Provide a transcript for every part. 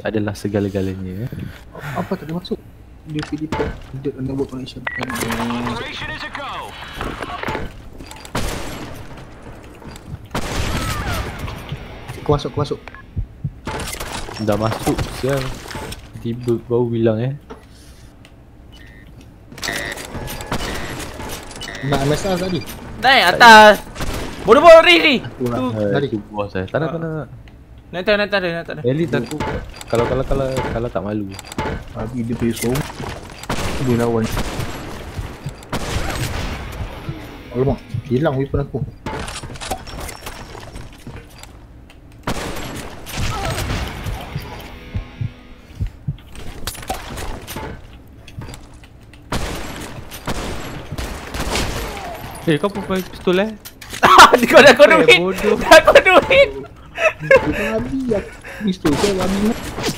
adalah segala-galanya. Apa tak ada masuk? Dia pilih the network connection. Kau masuk. Dah masuk sial. Tiba baru bilang Nak MSR tadi? Naik atas. Bodoh-bodoh ni. Tadi. Tu bos tak nak. Naik tak ada. Elite aku kalau tak malu. Habis dia pergi som. Dia lawan. Alamak, hilang weapon aku. Kau pakai pistol Kau dah kau duit. bodoh. Dah kau duit. Kita habis lah. Pistol saya habis.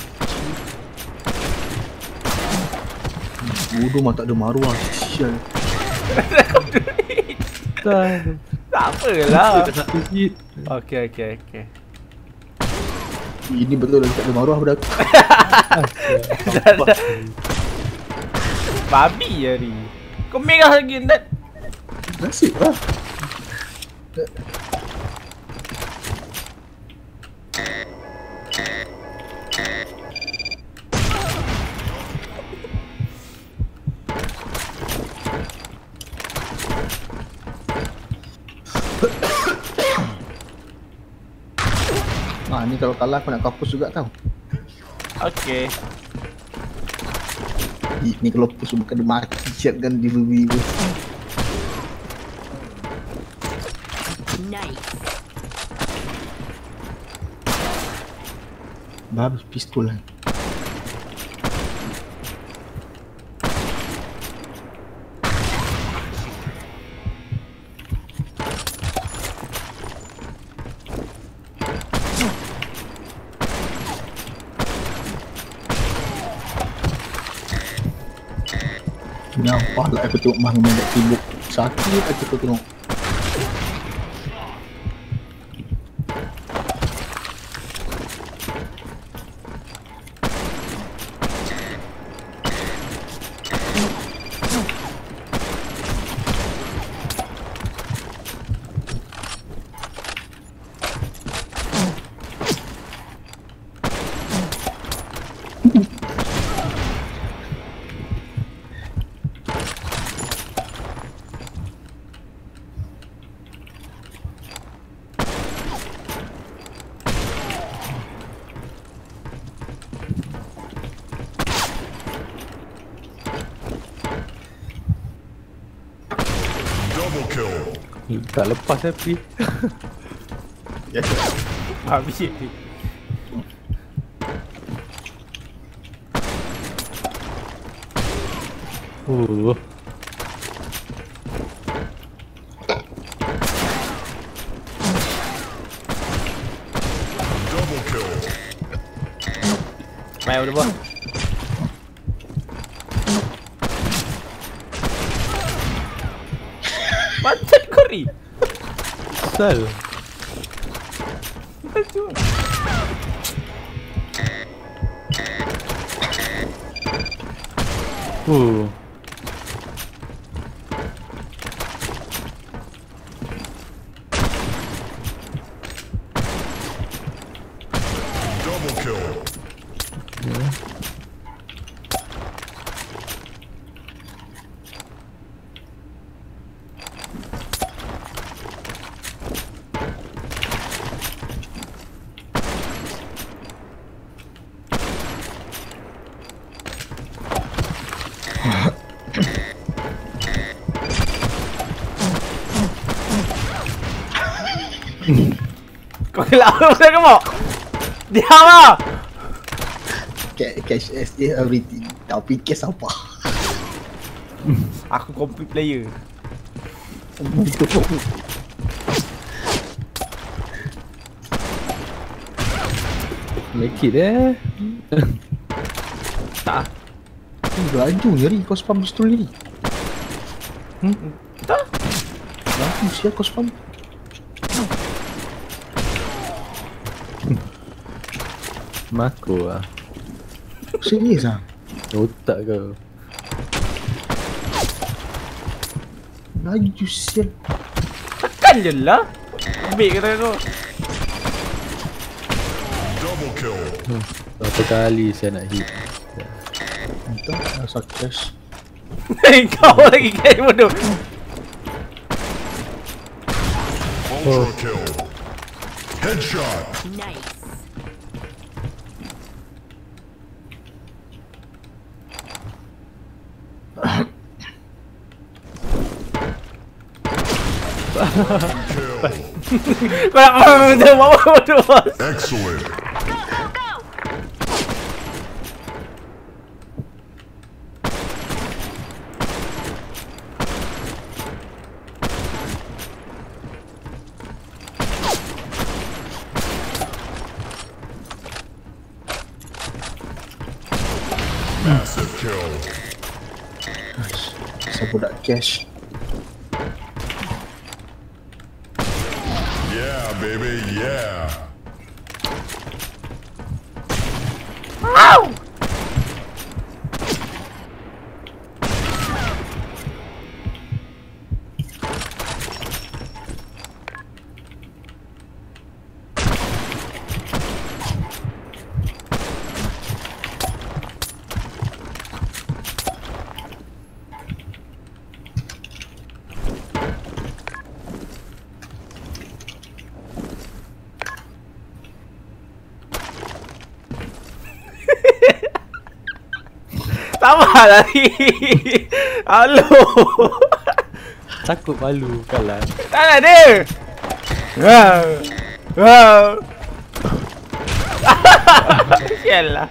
Bodoh mah tak ada maruah. Sial. Tak apalah. Satu hit. Okey. Ini betul lagi tak ada maruah pada aku. Babi je ni. Kau merah lagi Nat. Nasib lah. Ni kalau kalah aku nak kapus juga tau. Okey. Ni kalau push bukan dia mati chat kan di baby tu. Nice. Baru pistol lah. Nampak lah aku tengok Mahmud dah sibuk. Sakit aku tengok. Tak lepas Pi. Habis. Main udah buat. Macam kori. Sal. Macam. Double kill. Kau gelap apa kamu? Diam lah. Cash SA everything. Tak fikir siapa. Aku complete player. Make it Tak. Laju nyeri kau spam pistol ni. Tak. Laju siap kau spam. Mako lah. Serius ah? Otak kau. Laju sial. Tekan je lah. Ambil kata kau. Berapa kali saya nak hit. Entah rasa cash. Kau lagi kayak bodoh. Ultra kill. Headshot. Nice. Kau nak macam buat bodoh. Excellent. Massive kill. Nice. Saya budak cash. Yeah, baby, yeah. Sabar lari. Halo. Takut malu kalah. Tak ada. Wow. Wow. Sialah.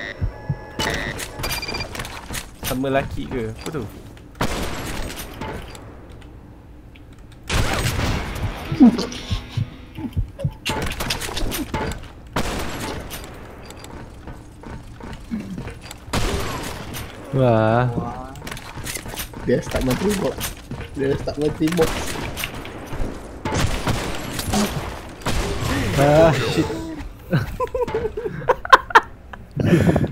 Sama lelaki ke? Apa tu? Wah. Dia start mati box. Dia start mati box. Ah shit.